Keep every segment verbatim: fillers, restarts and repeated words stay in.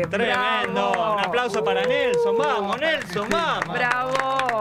Tremendo. Bravo. Un aplauso para Nelson. Vamos, Nelson, vamos. Bravo.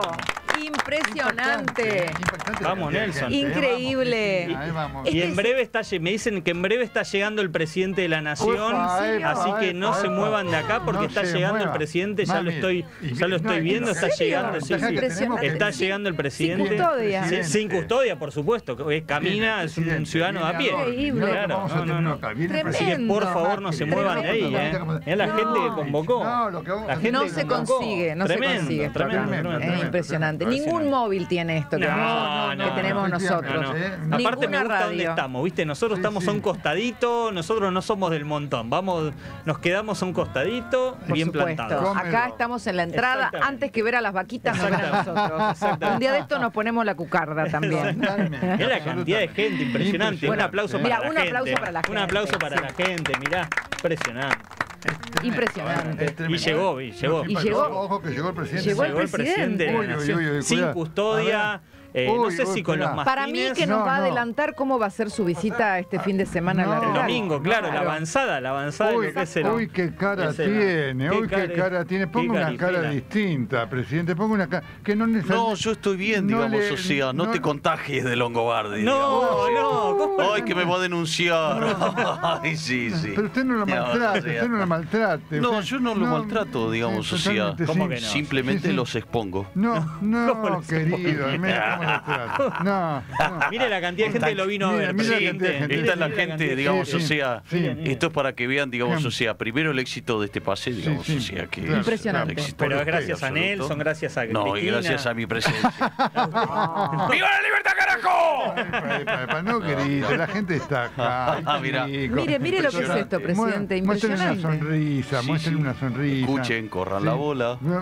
Impresionante. Impactante. Vamos, Nelson. Increíble. Ahí vamos, ahí vamos. Y Este en es- breve está, me dicen que en breve está llegando el presidente de la nación, Ufa, epa, así que no epa, se epa. muevan de acá porque No está se llegando el mueva. presidente, ya lo Mami, estoy, y- ya lo estoy no, viendo, ¿en está serio? llegando, sí, sí. Impresionante. Está llegando el presidente. Sin custodia. Sí, sin custodia, por supuesto, que camina, es un ciudadano de a pie. Increíble. Claro, no, no, no. Tremendo. Así que por favor no se muevan de ahí, ¿eh? Es la No. gente que convocó. No, lo que vamos a La hacer- gente No que se convocó. consigue, no se Tremendo, consigue. tremendo, Tremendo, tremendo. Es impresionante. Impresionante. Ningún móvil tiene esto que, No, vamos- no, que no, tenemos no, nosotros. No, no. ¿eh? Aparte me Ninguna gusta dónde radio. estamos, ¿viste? Nosotros Sí, estamos sí. a un costadito, nosotros no somos del montón. Vamos, nos quedamos a un costadito, Por bien supuesto. plantados. Cómelo. Acá estamos en la entrada, Exactamente. antes que ver a las vaquitas nos ven a nosotros. Exactamente. Un día de esto nos ponemos la cucarda también. Totalmente, Es la cantidad de gente impresionante. Un aplauso Mirá, para un la gente. aplauso para la Un gente, aplauso para sí. la gente, mirá. Impresionante. Impresionante. Es tremendo. Y llegó, y llegó. Y llegó- Ojo que llegó el presidente. Llegó el Llegó el presidente de la Uy, uy, nación. uy, uy, sin cuidado. custodia. eh, no Uy, sé uy, si con los cuidado. mastines. Para mí que nos No, va a no. adelantar cómo va a ser su visita este fin de semana a la No. El rural. domingo, claro, la Claro. avanzada, la avanzada de Uy, lo que es el. uy, qué cara es el- tiene, uy, qué cara- cara tiene. qué Ponga una caripela. cara distinta, presidente. Ponga una cara que no No, necesariamente. yo estoy bien, no digamos, le- o sea, no, no- te contagies de Longobardi. No, no, ¿cómo? Ay, que me va a denunciar. Ay, sí, sí. Pero usted no lo No, maltrate, o sea, usted no lo maltrate. No, usted- yo no lo maltrato, digamos, sí, o sea, totalmente, ¿cómo sí. que no? simplemente Sí, sí. los expongo. No, ¿Cómo no, los querido, mira cómo lo trata. No, no. Mire la cantidad de gente que lo vino a Mira, ver. mira la presidente. cantidad de gente. Esta es la Mire gente, cantidad- digamos, Sí, o sí, sea, sí. esto es para que vean, digamos, o sea, primero el éxito de este pase, digamos, sí, o sea, que claro. Impresionante. es un éxito Pero es absoluto. gracias a Nelson, gracias a No, y Cristina. gracias a mi presencia. ¡Viva la libertad, carajo! Epa, epa, epa, no, querido, la gente está acá. Ah, mira. chico. Mire, mire lo que es esto, presidente. Muéstrenle una Impresionante. sonrisa, Sí, muéstrenle sí. una sonrisa. Escuchen, corran la bola. No,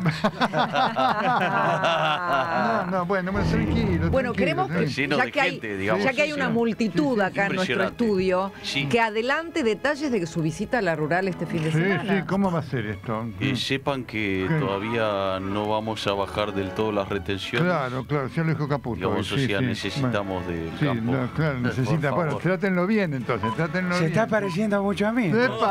no, bueno, bueno, tranquilo. Bueno, tranquilo, queremos que, tranquilo. Lleno ya de que hay, gente, digamos, ya que hay sí, una sí. multitud acá en nuestro Impresionante. estudio, Sí. que adelante detalles de su visita a la rural este fin de Sí, semana. sí, ¿cómo va a ser esto? Y sepan que ¿Qué? todavía no vamos a bajar del todo las retenciones. Claro, claro, ya lo dijo Caputo. Digamos, o sí, sea, sí. necesitamos Bueno, del sí, campo. no, claro, Por necesita. Bueno, favor. trátenlo bien entonces, trátenlo Se bien. está pareciendo mucho a mí.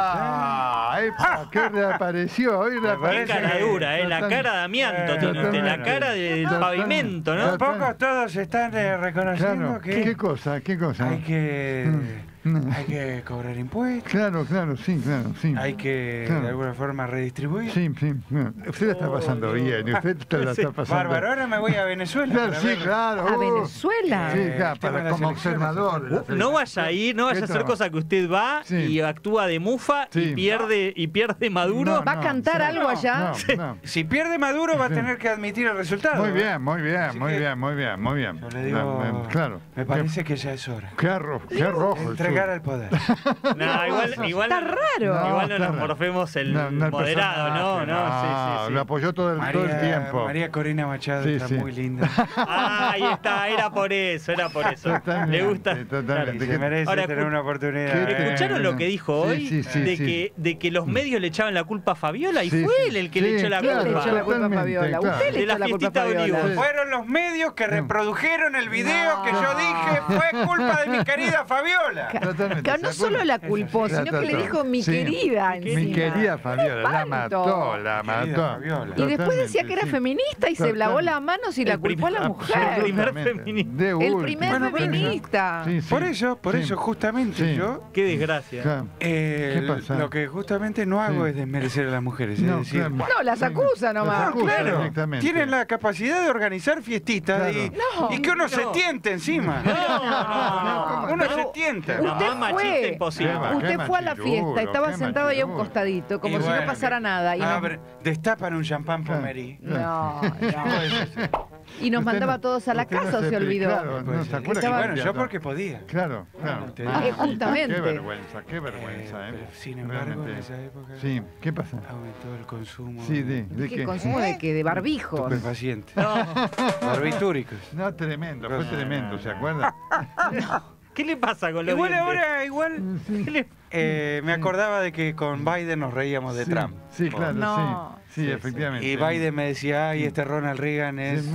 ¡Epa! ¡Epa! ¿Qué reapareció? Hoy Qué reapareció. cara dura, ¿eh? La cara de amianto tiene usted, la cara del pavimento, ¿no? Un poco todos están eh, reconociendo Claro, que ¿qué cosa? ¿Qué cosa? hay que Mm. hay que cobrar impuestos, Claro, claro, sí, claro, sí. hay que Claro. de alguna forma redistribuir. Sí, sí. no. Usted la está pasando bien, usted te la está pasando. Bárbaro, ahora me voy a Venezuela. Claro, para sí, ver- claro. ¿A uh, Venezuela? Sí, Eh, claro, el tema para, de las como elecciones. observador. de las No vaya a ir, no vaya a hacer tal? cosa que usted va Sí. y actúa de mufa Sí. y pierde y pierde Maduro. No, ¿Va a cantar no, algo allá? No, no. Si pierde Maduro va a tener que admitir el resultado. Muy ¿eh? bien, muy bien, Así muy que bien, muy bien, muy bien. Yo le digo, No, no, claro. me parece que ya es hora. Qué, arro- qué rojo. el Entregar sur. al poder. No, igual, igual Está raro. No, igual no está nos raro. morfemos el No, no el moderado, no, personaje, no, sí, sí, sí. Lo apoyó todo el, todo el María, tiempo. María Corina Machado Sí, está sí. muy linda. Ah, ahí está, era por eso, era por eso. Totalmente, Le gusta. totalmente. Y se merece Ahora, tener escu- una oportunidad. ¿Qué ¿eh? te- ¿Escucharon lo que dijo Sí, hoy? sí, sí, de, sí. Que, de que los medios le echaban la culpa a Fabiola y Sí, fue sí. él el que Sí, le echó la claro, ¿Quién le echó la culpa a totalmente, Fabiola? claro. Usted le De la echó la culpa a fiestita de Fabiola. Olivos. Fueron los medios que reprodujeron el video que yo dije fue culpa de mi querida Fabiola. Totalmente, Que ¿se no acuerdan? solo la culpó, La sino que le trató. dijo mi Sí. querida Mi encima. querida Fabiola, la Espanto. mató, la Mi querida mató. Fabiola. Y después decía que era Totalmente, sí. feminista y se lavó Totalmente. las manos y la El culpó a la primer- mujer. el primer Absolutamente. feminista. De El último. primer Bueno, pero- feminista. Sí, sí. Por eso, por Sí. eso, justamente Sí. yo Qué desgracia. Claro. eh, ¿Qué pasa? lo que justamente no hago Sí. es desmerecer a las mujeres. Es No, decir, claro. No, las acusa nomás. Las acusa, claro, directamente. tienen la capacidad de organizar fiestitas Claro. y, No. y que uno se No. tiente encima. No, Uno Pero se tienta. No, Usted más machista fue, imposible. Qué va, usted qué fue a la machirulo, fiesta, estaba qué sentado ahí a un machirulo. costadito, como Y si no bueno, pasara nada. Y nos, Abre- destapan un champán Claro. Pommery. no, no. Y nos Usted mandaba no- todos a la usted no casa o se pri- olvidó. Claro, no Pues, se acuerda estaba- que bueno, yo cambió. porque podía. Claro, claro. te Ah, digo. justamente. Qué vergüenza, qué vergüenza, Eh, ¿eh? pero, sin embargo, Realmente. en esa época Sí, ¿qué pasa? aumentó el consumo Sí, de, de ¿Qué qué. consumo de qué? De barbijos. estupefacientes, No. barbitúricos. No, tremendo, fue Cosa- tremendo, ¿se acuerda? ¿Qué le pasa con los Igual dientes? ahora, igual, ¿Qué le- eh, me acordaba de que con Biden nos reíamos de Sí, Trump. Sí, claro, No. sí. Sí, efectivamente. Y Biden me decía, ay, este Ronald Reagan es...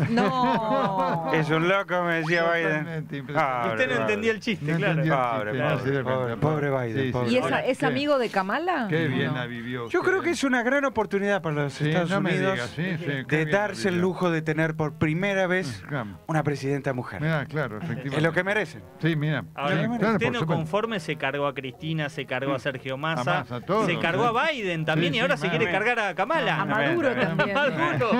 No. Es un loco, me decía Biden. Totalmente impresionante. Ah, Usted no Pobre, entendía el chiste, No claro. entendía el Pobre, chiste, pobre, no se dio pobre, cuenta. pobre Biden, Sí, sí. pobre. ¿Y es, Ahora, es qué- amigo de Kamala? Qué ¿O bien no? la vivió. Yo usted. creo que es una gran oportunidad para los Sí, Estados no me Unidos digas, sí, sí, qué de bien la darse el vivió. lujo de tener por primera vez Claro. una presidenta mujer. Mira, claro, efectivamente. Es lo que merecen. Sí, mira. Ahora, Sí, usted claro, por no supuesto. conforme se cargó a Cristina, se cargó a Sergio Massa, A Massa, a todos, se cargó sí. a Biden también Sí, y ahora sí, se quiere amén. cargar a Kamala. A Maduro Amén. también. A Maduro.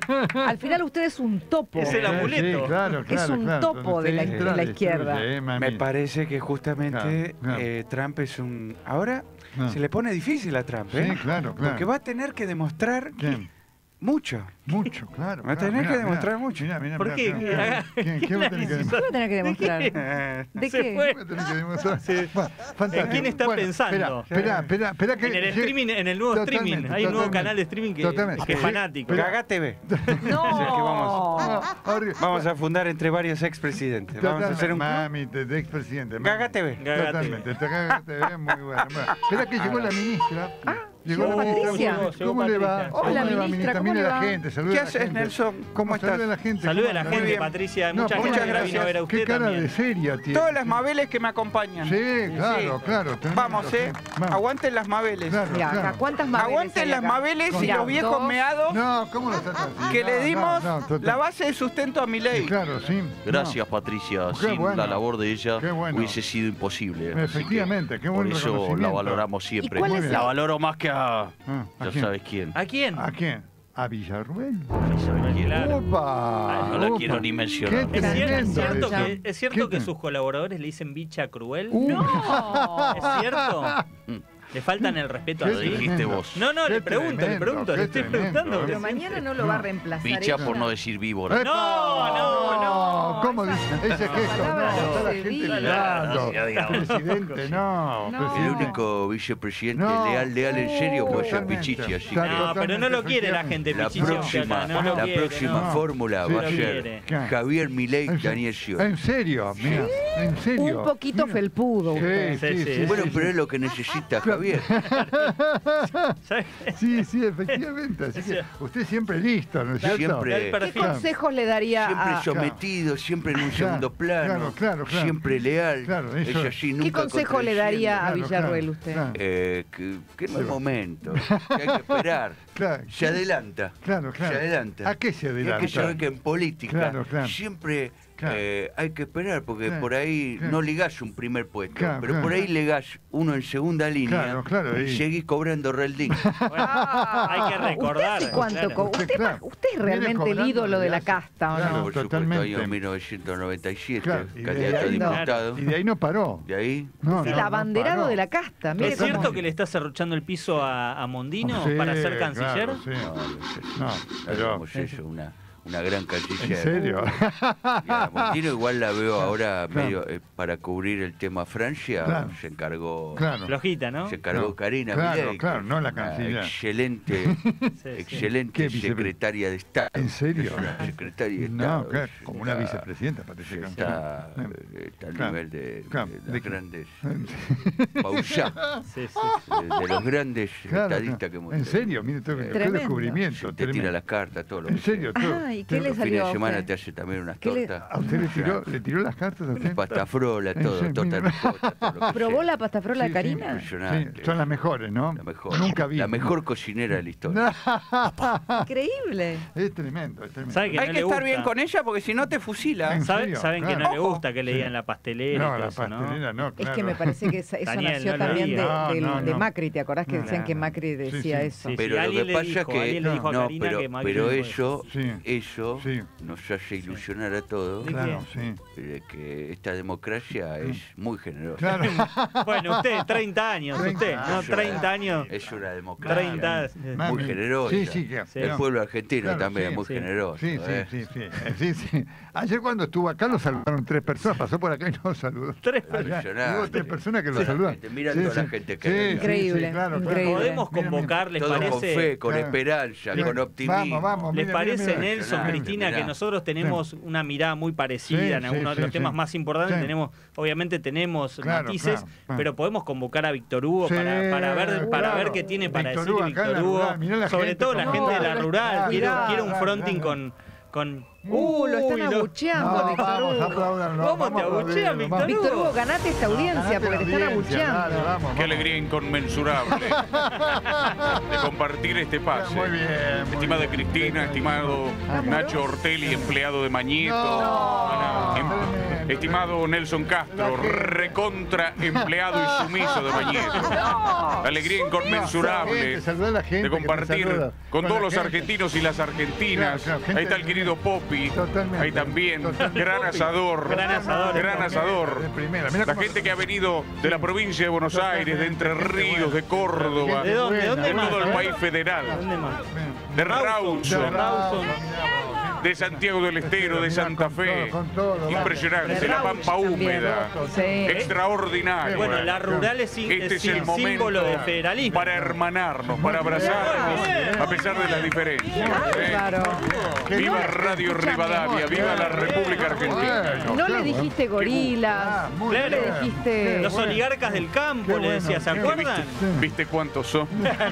Al final usted es un topo. Es el Sí, amuleto. sí, claro, Es claro, un claro. topo Donde de la- usted de la entra, izquierda. destruye, eh, Me mami. parece que justamente Claro, claro. eh, Trump es un... Ahora Ah. se le pone difícil a Trump, ¿eh? Sí, claro, claro. Porque va a tener que demostrar ¿Quién? mucho. Mucho, claro. Va a claro. tener que Mirá, demostrar mirá, mucho. mirá, mirá, ¿Por mirá, qué? mirá. ¿Quién, quién va a tener que ¿Qué demostrar? va a tener que demostrar? Eh, ¿De Se qué? fue. Va a tener que demostrar. Sí. Bueno, fantástico. ¿En quién está Bueno, pensando? Espera, espera, espera, espera que En el llegue- streaming, en el nuevo Totalmente, streaming. Hay un nuevo totalmente. canal de streaming que, Totalmente. que es Sí. fanático. Pero- Gaga T V. No. Es el que vamos- Ah, ahora- Vamos a fundar entre varios expresidentes. Vamos a hacer un club. Mami, de, de expresidente. mami. Gaga T V. Gaga Totalmente. Esta Gaga T V es muy buena. Bueno, espera que llegó la ministra. llegó la ministra. Patricia. ¿Cómo- Llegó ¿Cómo le va? Patricia. ¿Cómo Hola, le va, ministra, ¿cómo Mire le a la va? gente, saluda ¿Qué a la haces, gente. Nelson? ¿Cómo estás? Saluda a la gente. Salude a ¿cómo la anda? gente, bien. Patricia. No, Mucha muchas gente la vino a ver a gracias. Qué usted cara también. de seria tiene. Todas las Mabeles que me acompañan. Sí, claro, claro. tremendo, Vamos, sí. eh. Vamos. Aguanten las Mabeles. Claro, Mira, acá, claro. ¿cuántas Mabeles Aguanten hay las acá? Mabeles y Mirá, los viejos dos. meados No, ¿cómo lo tratan así? que No, le no, dimos no, total. la base de sustento a mi ley. Claro, sí. Gracias, Patricia. Qué Sin bueno. la labor de ella Qué bueno. hubiese sido imposible. Así que Efectivamente, qué buen Por eso la reconocimiento. valoramos siempre. cuál es La el- valoro más que a... Ah, ¿a Ya quién? sabes quién. ¿A quién? ¿A quién? ¿A Villarruel? Claro. ¡Opa! no la opa. quiero ni mencionar. Qué ¿Es cier- es tremendo cierto, eso. que, es cierto Qué que tre- sus colaboradores le dicen bicha cruel? Uh, No. ¿Es cierto? Mm. ¿Le faltan el respeto Qué así? dijiste tremendo. vos. No, no, Qué le pregunto, le tremendo, pregunto, qué le estoy tremendo, preguntando. ¿eh? Pero mañana no lo va a reemplazar. Bicha ella. por no decir víbora. ¡Epa! No, no, no. ¿Cómo Esa- dice ese gesto? No, palabra no está la se gente dice. mirando. Ya, digamos. Presidente, no. No. El presidente. único vicepresidente No. leal, leal en serio puede ser Totalmente. Pichichi. Así Claro. que No, pero no lo quiere la gente, la Pichichi, próxima, acá, no lo la quiere, próxima no. fórmula Sí, va a sí. ser quiere. Javier Milei, En se- Daniel Scioli. En serio, mira, en serio. Un poquito Mira. felpudo usted. Sí, sí, Sí, sí. sí. Bueno, sí, pero sí. es lo que necesita Javier. ¿Sabes? Sí, sí, efectivamente. Así que usted siempre listo, ¿no es cierto? Siempre. El ¿Qué perfil. consejos le daría Siempre a... sometido, siempre en un Claro, segundo plano, claro, claro, claro. siempre leal. Claro, eso- Ella sí, ¿Qué nunca consejo le daría a Claro, Villarruel claro, usted? claro. Eh, que, que no es momento, que hay que esperar. Claro. Se adelanta. Claro, claro. Se adelanta. ¿A qué se Y hay adelanta? que saber que en política Claro, claro. siempre Claro. eh, hay que esperar, porque Claro, por ahí claro. no ligás un primer puesto, Claro, pero claro. por ahí ligás uno en segunda línea Claro, claro, y y- seguís cobrando reldín. Bueno, hay que recordar. ¿Usted, hace cuánto claro. co- usted, Claro. usted es Viene realmente el cobrando ídolo de la desde hace- casta, ¿o Claro, no? Por supuesto, totalmente. año mil novecientos noventa y siete, Claro, y de candidato a ahí no. diputado. Y de ahí no paró. De ahí, No, Sí, no, el no abanderado paró. de la casta. Mire ¿Es cómo- cierto que le está serruchando el piso a, a Mondino Sí, para ser canciller? claro, sí. no, no sé, No, pero- hagamos eso, una, una gran canciller. ¿En serio? Y a Montino igual la veo ahora Claro. medio eh, para cubrir el tema Francia, Claro. se encargó Claro. Flojita, ¿no? se encargó No. Karina Claro, Milei, claro, que no es la una canciller. Excelente, Sí, sí. excelente ¿Qué vicepre- secretaria de Estado. ¿En serio? Es una secretaria de No, Estado. claro, es- como una está- vicepresidenta, Patricia Está, Canciller. eh, está al Claro, nivel de, claro, de de las que- grandes Bausá, Sí, sí. de, de los grandes Claro, estadistas claro. que hemos En tenido. serio, mire, todo- Eh, qué Tremendo. descubrimiento. te tira tremendo. las cartas, todo lo En que sea. serio, todo. Ah, ¿y qué todo. le Los fines salió a de semana usted? te hace también unas ¿Qué le- tortas. ¿A usted le tiró, le tiró las cartas a usted? Pastafrola, En todo, serio, torta mira. ricota, todo lo que ¿Probó sea. la pastafrola de Sí, sí, Karina? Impresionante. Sí, son las mejores, ¿no? La mejor. Nunca vi. La mejor cocinera de la historia. Increíble. Es tremendo, es tremendo. ¿Sabe que Hay no que le estar gusta? bien con ella porque si no te fusila. ¿En ¿Sabe- serio? Saben que Claro. no le gusta que le digan la pastelera No, y todo la eso, ¿no? pastelera no, Es claro. que me parece que eso, eso Daniel, nació no lo también de, diga. del- No, no, de no. Macri, ¿te acordás que No, decían que no. Macri Sí, decía sí. eso? Sí, Pero lo alguien que le pasa dijo, es que alguien le dijo a no, Karina pero, que Macri pero dijo eso, Sí. eso Sí. nos hace ilusionar a todos ¿De Claro, sí. de que esta democracia es muy generosa. Claro. Bueno, usted, treinta años, usted, ¿no? Es una- treinta años. Es una democracia treinta. muy Mami. generosa. Sí, sí, que- Sí. El no. pueblo argentino Claro, también sí, es muy sí. generoso. Sí, sí, ¿eh? sí, sí, eh, sí, sí. Ayer cuando estuvo acá lo saludaron tres personas, pasó por acá y nos saludó. Tres Allá, Impresionante. hubo tres personas que lo Sí. saludan. Gente, mira toda la gente que viene. Increíble, claro, increíble. claro. Podemos Mira, mira. convocar, ¿les Todo con parece? fe, con Claro. esperanza, Bien. con optimismo. Vamos, vamos. ¿Les mira, mira, parece, mira. Nelson, eso, Impresionante, Cristina, mirá. que nosotros tenemos una mirada muy parecida Sí, en sí, algunos sí, de los temas sí. más importantes. Sí. Tenemos, obviamente tenemos Claro, matices, claro, claro. pero podemos convocar a Víctor Hugo Sí, para, para ver para claro. ver qué tiene para Víctor decir Hugo acá en Víctor la Hugo. rural, mirá la Sobre gente todo la cómo- gente de la No, rural. Quiere, mirá, quiere un claro, fronting claro. con... con Uh, lo están Uy, abucheando, No, Víctor vamos, Hugo. apláudanlo, ¿Cómo vamos te a abuchean, aplaudirlo, Víctor vamos. Víctor Hugo, ganate esta audiencia Ganate porque la te están audiencia, abucheando. dale, vamos, Qué vamos. alegría inconmensurable de compartir este pase. Muy bien, muy Estimada bien. Cristina, estimado Nacho Ortelli, empleado de Mañeto. No, Em- tremendo. Estimado Nelson Castro, La gente. recontra empleado y sumiso de Mañeto. Alegría inconmensurable Gente, saludá a la gente de que te compartir saluda. con Con todos la los gente. argentinos y las argentinas. Claro, claro, gente Ahí está el de- querido Popi. Totalmente. Ahí también. Totalmente. Gran asador. Gran asador. Gran asador. De primera. Mirá La cómo- gente que ha venido de la provincia de Buenos Totalmente, Aires, de Entre gente Ríos, buena. de Córdoba, ¿De dónde? ¿De dónde de más? todo el ¿Eh? país federal, ¿Dónde más? de De Rawson, Rawson, de Santiago del Estero, de Mirá, Santa con Fe. todo, con todo, vamos. Impresionante, De la Rauch pampa también. húmeda. Sí. Extraordinario. Bueno, la rural es, sí- Este es es el el momento símbolo de federalismo. para hermanarnos, para abrazarnos, Bien. a pesar de las diferencias. ¿eh? Claro. Que Viva no- Radio escúchame, Rivadavia, viva la República Argentina. Bueno, No qué le dijiste bueno. gorilas. Ah, muy Claro. No le bien. dijiste. Qué Los bueno. oligarcas del campo, Qué le bueno, decía, ¿se qué- acuerdan? ¿Viste cuántos son?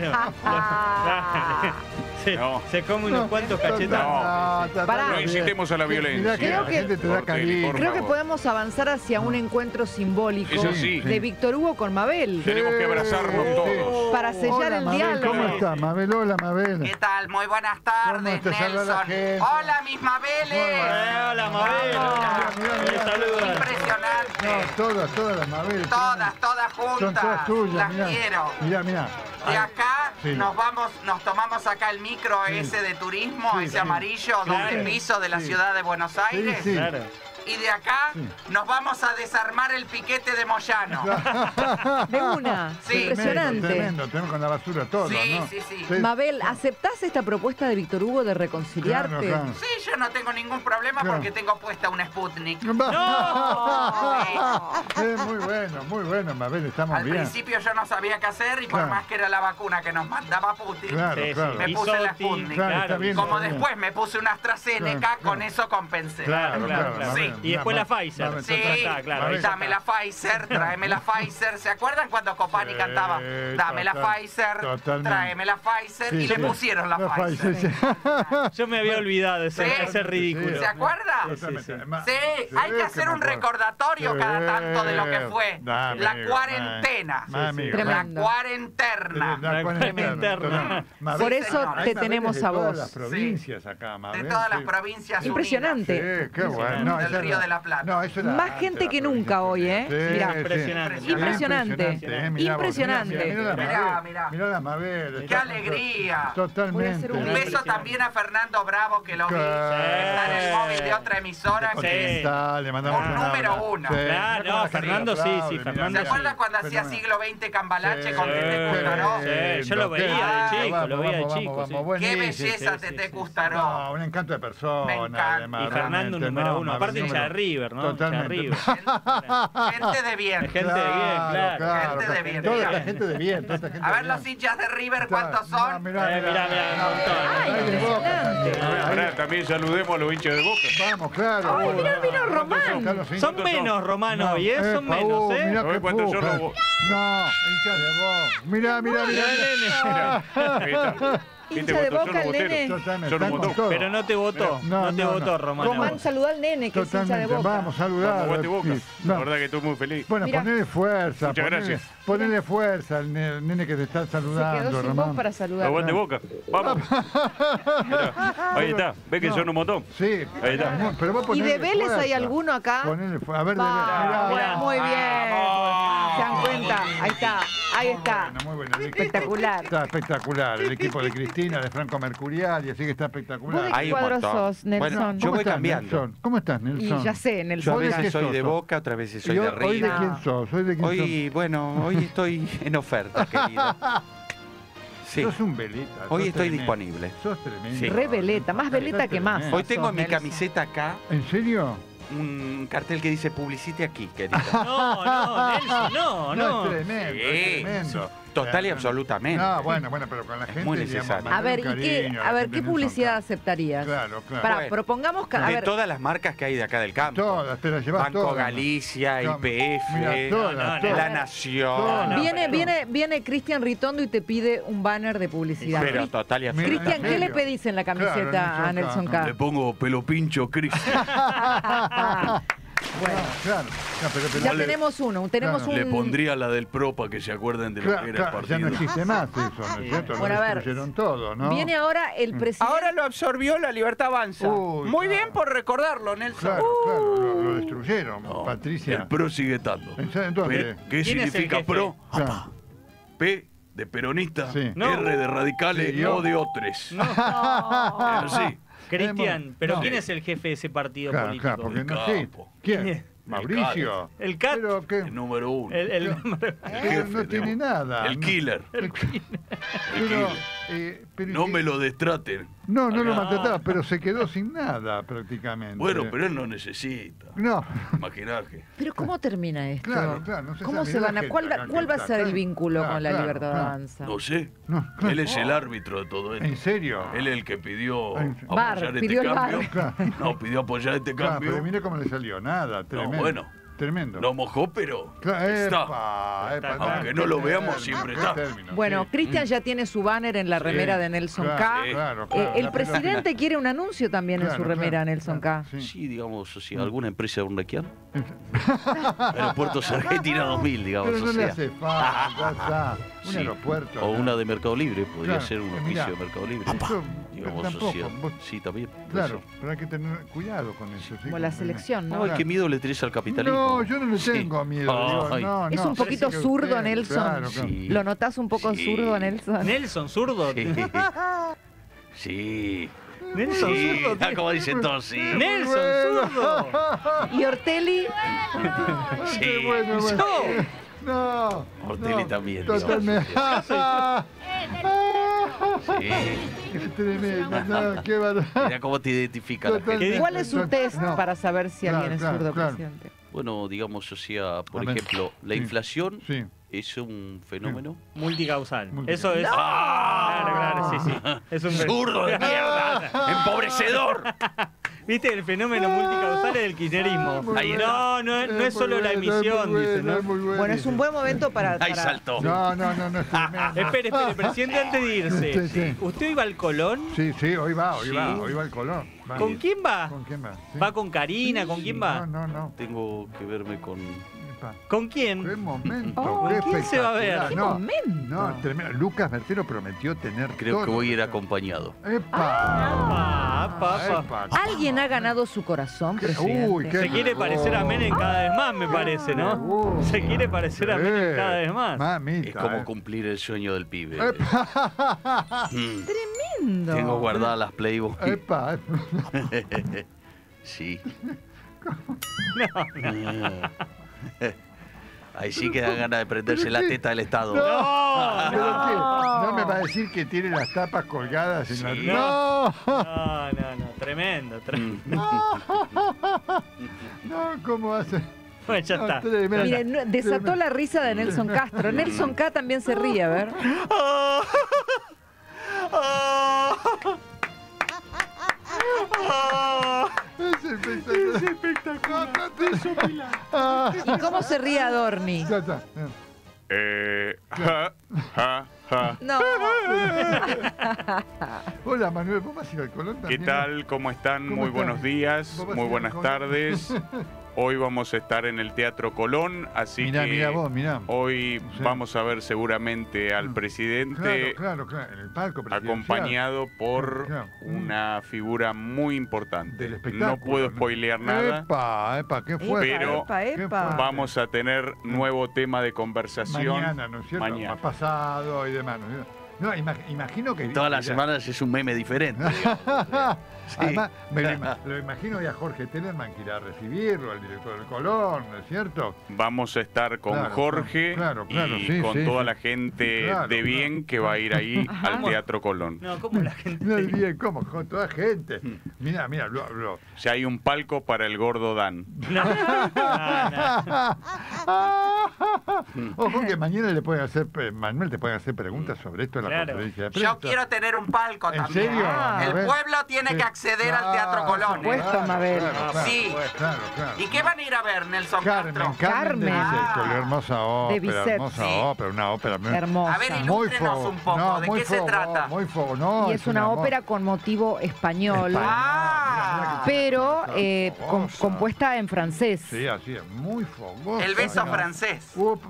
Se, No. se come unos cuantos cachetazos. No, está- Pará. está No bien. incitemos a la Mirá violencia. que Creo la que- gente te da Ortelli, cariño. por Creo que favor. podemos avanzar hacia un encuentro simbólico Eso sí. de Víctor Hugo con Mabel. Tenemos que abrazarnos Sí. todos. Para sellar Hola, el Mabel, diálogo. ¿cómo estás, Mabel? Hola, Mabel. ¿Qué tal? Muy buenas ¿Cómo tardes, te saluda la Nelson. gente? Hola, mis Mabeles. Eh, hola, Mabel. Mira, mira, Me mira. saludan. Impresionante. No, todas, todas las Mabel. Todas, todas Son juntas. todas tuyas, Las mirá. quiero. Mirá, mirá. De acá Sí. nos vamos, nos tomamos acá el micro ese de turismo, Sí, ese sí. amarillo, Claro. doble piso de la Sí. ciudad de Buenos Aires. Sí, sí. Claro. Y de acá Sí. nos vamos a desarmar el piquete de Moyano. De una. Sí. Impresionante. Tremendo, tremendo, con la basura todo, Sí, ¿no? sí, sí. Mabel, ¿aceptás esta propuesta de Víctor Hugo de reconciliarte? Claro, claro. Sí, yo no tengo ningún problema Claro. porque tengo puesta un Sputnik. Es muy bueno, muy bueno, Mabel, estamos Al bien. principio yo no sabía qué hacer y por Claro. más que era la vacuna que nos mandaba Putin, Claro, Sí, sí. claro. Me Y puse la Soti, Sputnik. Claro, está claro. bien. como bien. después me puse una AstraZeneca, Claro, con claro. eso compensé. Claro, claro, claro. Sí. Y después la Pfizer. Mabel, Sí, está, claro, ahí ya dame la está. Pfizer, tráeme la Pfizer. ¿Se acuerdan cuando Copani Sí, cantaba? Dame la total- Pfizer, totalmente. tráeme la Pfizer Sí, y le sí. pusieron la, La Pfizer. Pfizer, sí. Yo me había olvidado de ese, Sí. ese ridículo. ¿Se acuerda? Totalmente. sí. Ma- Sí, hay que qué hacer un me acuerdo. recordatorio Sí. cada tanto de lo que fue Dame, la amigo, cuarentena. ma- amigo, Tremendo. La Tremendo. cuarentena. La La cuarentena. interna. Mabel, Por eso señor. hay te Mabeles tenemos de a todas vos. las provincias acá, Mabel. De todas las sí. provincias Impresionante. unidas. Sí, qué bueno. No, Del esa Río era- de la Plata. No, eso era Más antes gente la que provincia. nunca hoy, ¿eh? Sí, Mirá. sí. Impresionante. Impresionante. eh, mirá vos, Impresionante. Mirá, mirá, Mirá, mirá, mirá. mirá la Mabel. ¡Qué está- alegría! Totalmente. Voy a hacer Un un beso Impresionante. también a Fernando Bravo, que lo vi. Sí. Está en el móvil de otra emisora. Porque Que... está, le mandamos Un un número abrazo. uno. Sí. Claro, Mirá cómo la gente Fernando, lo sí, aplaude, sí, mirá, Fernando, ¿Se mirá. acuerdan cuando hacía Fenómeno. siglo veinte Cambalache Sí, con Tete sí, Custaró? sí, yo lo Qué- veía de Ah, chico, vamos, lo veía de vamos, chico, vamos, sí. vamos, ¡Qué buenísimo. belleza, sí, sí, Tete sí. Custaró! No, un encanto de persona. Me encanta. además, Y Fernando, un realmente, número no, uno. Mabel, Aparte hincha de número- River, ¿no? Hincha de Totalmente. River. Gente de bien. Gente de bien, claro. Gente de bien. Toda esta gente de bien. Toda esta gente A de ver bien. los hinchas de River, Está- ¿cuántos no, son? mirá, Eh, mirá, mirá, un montón. Ay, Ahí de impresionante. Boca. Pará, pará, también saludemos a los hinchas de Boca. Vamos, claro. Ay, mirá, vino Están Román. los hinchas. Son menos romanos hoy, ¿eh? Son menos, ¿eh? Mirá Hoy qué cuando yo puja. lo- No, hincha de vos. Mirá, mirá, mirá. Mirá, ahí está. Hincha de ¿Viste cuánto? Boca, Son el los boteros. nene. Totalmente, Son un están con montón. todo. Pero no te votó, No, no te no, votó, no. Román. ¿Cómo? Román, saludá al nene, que es hincha de Totalmente, Boca. vamos, saludar. Vamos, guate Boca. Sí, La no. verdad que estoy muy feliz. Bueno, Mirá. ponele fuerza. Muchas ponele, gracias. Ponele fuerza al ne- nene que te está Se saludando, quedó sin Román. voz para saludar. Aguante Boca. Vamos. Mirá, ahí está. ¿Ves que No. son un montón? Sí. Ahí está. No, pero vos ¿Y ponele de Vélez hay fuerza. alguno acá? Ponele fu- A ver, de Va, Vélez. Mirá, bueno, muy bien. Vamos. ¿Se dan cuenta? Ahí está, ahí está. Bueno, muy bueno. El equipo Espectacular. Está espectacular. El equipo de Cristina, de Franco Mercurial, y así que está ¿Vos de espectacular. qué Hay un cuadro montón. sos, Nelson? Bueno, yo ¿Cómo voy estás, cambiando. Nelson? ¿Cómo estás, Nelson? Y ya sé, Nelson. Yo a ¿Vos de veces qué soy sos? de Boca, otras veces soy ¿Y de hoy, hoy de River. quién sos? ¿Hoy de quién Hoy, bueno, hoy estoy en oferta, querido. Sí, sos? Sos un veleta. hoy sos estoy tremendo. disponible. Sos tremendo. Sí. Re veleta, más veleta que más. Hoy tengo en mi Nelson. camiseta acá ¿En serio? un cartel que dice publicite aquí, querido. No, no, Nelson, no, no. es tremendo, Sí. es tremendo. Total y absolutamente. No, bueno, bueno, pero con la gente, muy digamos, necesario. mandar A ver, un ¿y qué, cariño, a la ver, gente ¿qué de Nelson publicidad Castro. aceptarías? Claro, claro. Para, Bueno, propongamos... que- A de ver, todas las marcas que hay de acá del campo. Todas, te las llevas Banco todas. Galicia, No, I P F, mira, todas, no, no, todas. La Nación. Todas. No, viene, pero- viene, viene Cristian Ritondo y te pide un banner de publicidad. Pero Cris- total y Mira, absolutamente. Cristian, ¿qué ¿en le serio? pedís en la camiseta Claro, a Nelson K. K? pongo pelo pincho, Cristian. Bueno, Claro, no, pero, pero- ya le- tenemos uno, tenemos Claro. un... Le pondría la del Pro para que se acuerden de lo claro, que era el claro, ya no partido. existe más eso, ¿no es cierto? Bueno, a Lo ver, destruyeron todo, ¿no? Viene ahora el presidente... Ahora lo absorbió la Libertad Avanza. Uy, Muy claro. bien por recordarlo, Nelson. Claro, claro, lo, lo destruyeron, No, Patricia. El Pro sigue estando. Entonces, Pe- ¿Qué ¿Quién es el significa jefe? Pro? Claro. P de peronista, Sí. No. R de radicales, Sí, yo. O de otres. No, Es así. Cristian, pero No. ¿quién es el jefe de ese partido Claro, político? claro, porque El no capo. sé. ¿Quién? ¿Quién? Mauricio. El Cat. Pero que El número uno. El, el- pero jefe, no tiene digamos. nada. El no- killer. el- El Pero, killer. eh, pero No que- me lo destraten. No, no lo Ah. maltrataba, pero se quedó sin nada prácticamente. Bueno, pero él no necesita. No, Imaginaje. Pero ¿cómo termina esto? Claro, claro, no se ¿Cómo sabe, se mirá van la a, gente cuál, va- acá que ¿Cuál va a está, ser el claro, vínculo claro, con la claro, libertad claro. avanza? No sé. no. Él es el árbitro de todo esto. ¿En serio? Él es el que pidió En- Bar, apoyar pidió este el cambio. bar. Claro. No, pidió apoyar este Claro, cambio. pero mire cómo le salió, nada, tremendo. bueno. Tremendo. No mojó, pero Claro, está. epa, epa, Aunque qué no lo término, veamos, siempre qué está. término, Bueno, sí. Cristian ya tiene su banner en la remera Sí, de Nelson claro, K. sí. Claro, Eh, claro, el la presidente quiere un anuncio también en Claro, su remera, claro, Nelson claro, K. sí. Sí, digamos, si alguna empresa de Urnequian. Aeropuertos Argentina dos mil, digamos. Pero no o le sea. hace falta, ya está. Un Sí. aeropuerto. O ¿no? una de Mercado Libre, podría Claro, ser un eh, oficio mirá, de Mercado Libre. Eso, Digamos, tampoco, social. vos- Sí, también. puede Claro, ser. pero hay que tener cuidado con eso. sí, Como la con- selección, ¿no? No, ay, qué miedo le tenés al capitalismo. No, yo no le Sí. tengo miedo. digo, Ay. no, Es no, un poquito parece que zurdo, usted- Nelson. Claro, claro. Sí. ¿Lo notás un poco Sí. zurdo, Nelson? Nelson, zurdo. Sí. Sí. Nelson, Sí. zurdo. Ah, como dicen todos, sí. Nelson, Bueno. zurdo. ¿Y Ortelli? Sí. Qué bueno, bueno. No. Ortelli no, también, Totalmente. Sí. Es tremendo, no, qué barbaridad. Mira cómo te identifica la Totalmente. gente. ¿Cuál es su test No. para saber si Claro, alguien es claro, zurdo, claro. presidente? Bueno, digamos, o sea, por A ver. ejemplo, la Sí. inflación Sí. es un fenómeno. Multicausal. Multicausal. Eso es. ¡No! Claro, claro, sí, sí. Es un ¡Zurdo de mierda! ¡Empobrecedor! ¿Viste? El fenómeno multicausal es del kirchnerismo. Muy Ahí bueno. no, no, no es muy solo la bueno, emisión, muy dice, bueno, ¿no? muy bueno, Bueno, es un buen momento para... ¡Ahí para- saltó! No, no, no, no es tremendo. Espere, espere, presidente, antes de irse. Sí, sí. ¿Usted iba al Colón? Sí, sí, hoy va, hoy Sí. va, hoy va el color. Va. ¿Con quién va? ¿Con quién va? Sí. ¿Va con Karina? ¿Con quién va? No, no, no. Tengo que verme con... Epa. ¿Con Qué quién? momento, Oh, qué ¿quién se va a ver? espectacular. ¡Qué No, momento! no, tremendo. Lucas Bertero prometió tener Creo todo que voy a ir lo acompañado. ¡Epa! Ah, papá. Epa. ¿Alguien ha ganado su corazón, Qué- presidente? uy, qué- Se quiere parecer a Menem cada vez más, me parece, ¿no? Uh, Se quiere parecer a Menem cada vez más. Mamita. Es como eh. cumplir el sueño del pibe. Epa. Mm. Tremendo. Tengo guardadas las Playboy. Epa. Sí. Ahí sí que dan ganas de prenderse la teta del Estado. No, No, ¿pero no. qué? ¿No me va a decir que tiene las tapas colgadas en la... Sí. No, No, no, no, tremendo, tremendo. no, ¿cómo hace? Bueno, ya No, está. tremendo. Miren, no- desató la risa de Nelson Castro. Nelson K también se ríe, a ver. Es espectacular. Es espectacular. ¿Y cómo se ríe Adorni? Ya está. Eh, ja, ja, ja. No. Hola Manuel, ¿vos vas a ir al Colón ¿Qué también? tal? ¿Cómo están? ¿Cómo Muy están? buenos días, ¿Vos vas a muy ir al buenas Colón? tardes. Hoy vamos a estar en el Teatro Colón, así Mirá, que mirá vos, mirá. hoy Sí. vamos a ver seguramente al Mm. presidente Claro, claro, claro, en el palco presidencial. acompañado por Claro, claro. una figura muy importante. Del espectáculo. No puedo spoilear nada. Epa, epa, qué fuerte. Pero epa, qué epa. fuerte. Vamos a tener nuevo tema de conversación Mañana, ¿no es cierto? mañana. Más pasado y demás, ¿no es cierto? No, ima- imagino que... Todas las que- semanas es un meme diferente. digamos. Sí. Además, me lo, ima- lo imagino ya Jorge Tellerman que irá a recibirlo, el director del Colón, ¿no es cierto? Vamos a estar con Claro, Jorge claro, claro, y sí, con sí, toda sí. la gente Claro, de bien claro. que va a ir ahí Ajá. al Teatro Colón. No, ¿cómo la gente? No bien, ¿cómo? Con toda gente. Mm. Mira, mira, lo, lo- Si hay un palco para el gordo Dan. No, no, no. Ojo que mañana le pueden hacer, pre- Manuel, te pueden hacer preguntas sobre esto en la Claro. conferencia de prensa. Yo quiero tener un palco ¿En también. serio? Ah. El A ver. pueblo tiene Sí. que acceder al Claro, Teatro Colón. Por supuesto, ¿eh? Mabel. Claro, claro, Sí. claro, claro. ¿Y qué van a ir a ver, Nelson Carmen, Castro? Carmen, de Carmen. Bizet, qué hermosa ópera, Bizet. hermosa Sí. ópera, una ópera muy- Hermosa. A ver, muy ilústrenos fogo- un poco, no, ¿de muy qué se fogo- trata? Muy fogo, no, y es una amor. ópera con motivo español, Español. Ah. Mira, mira que- pero eh, com- fogosa. compuesta en francés. Sí, así es, muy fogosa. El beso No. francés. Up.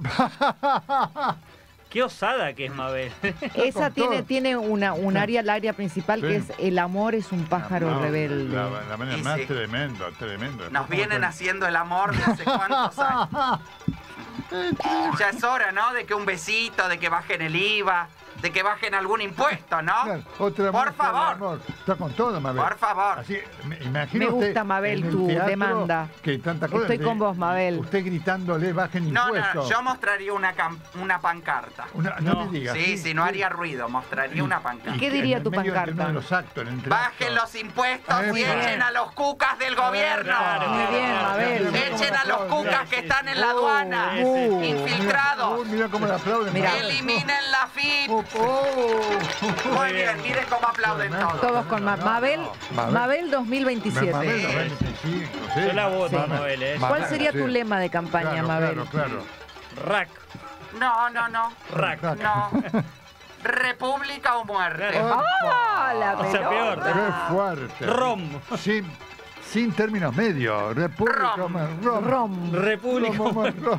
Qué osada que es Mabel. Esa con tiene, todo. tiene una, un área, el área principal que Sí. es el amor es un pájaro No, rebelde. La, la manera Y más sí. tremendo, tremendo. Nos ¿Cómo vienen te- haciendo el amor de hace cuántos años. Ya es hora, ¿no? De que un besito, de que bajen el I V A, de que bajen algún impuesto, ¿no? Claro, otra Por muestra de favor. amor. Está con todo, Mabel. Por favor. Así, me, imagino Me usted gusta, Mabel, en el tu teatro demanda. Que tanta cosa Estoy de- con vos, Mabel. Usted gritándole, bajen No, impuestos. no, yo mostraría una, cam- una pancarta. Una- no, No. me digas. Sí, sí, no haría ruido, mostraría una pancarta. ¿Qué Y diría en tu el medio de pancarta? uno de los actos, en el Bajen acto. los impuestos Eh, y muy bien. echen a los cucas del gobierno. Claro, Muy bien, claro, Mabel. claro. Echen a los cucas que están en la Oh, aduana. oh, Infiltrados. Mira, oh, mira cómo le aplauden. Mira. Mabel. Eliminen la F I P. Oh, oh. Muy bien, miren cómo aplauden Tremendo. todos. Todos con Ma- No, Mabel, no, Mabel. Mabel dos mil veintisiete. Mabel, Mabel, veinticinco, sí. Yo la voto, Sí. Mabel, ¿eh? ¿Cuál Mabel, sería sí. tu lema de campaña, Claro, Mabel? Claro, claro. Rack. No, no, no. Rack. No. República o muerte. ¡Ah, la O sea, peor. pelota! Qué fuerte. Rom. Sin, sin términos medios. República. Rom. Rom. Rom. República. Rom, rom, rom.